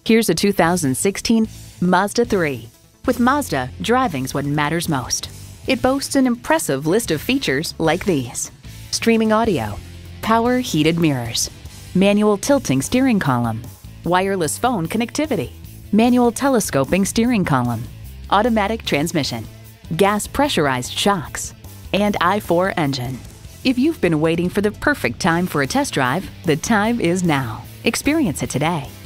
Here's a 2016 Mazda 3. With Mazda, driving's what matters most. It boasts an impressive list of features like these: streaming audio, power heated mirrors, manual tilting steering column, wireless phone connectivity, manual telescoping steering column, automatic transmission, gas pressurized shocks, and i4 engine. If you've been waiting for the perfect time for a test drive, the time is now. Experience it today.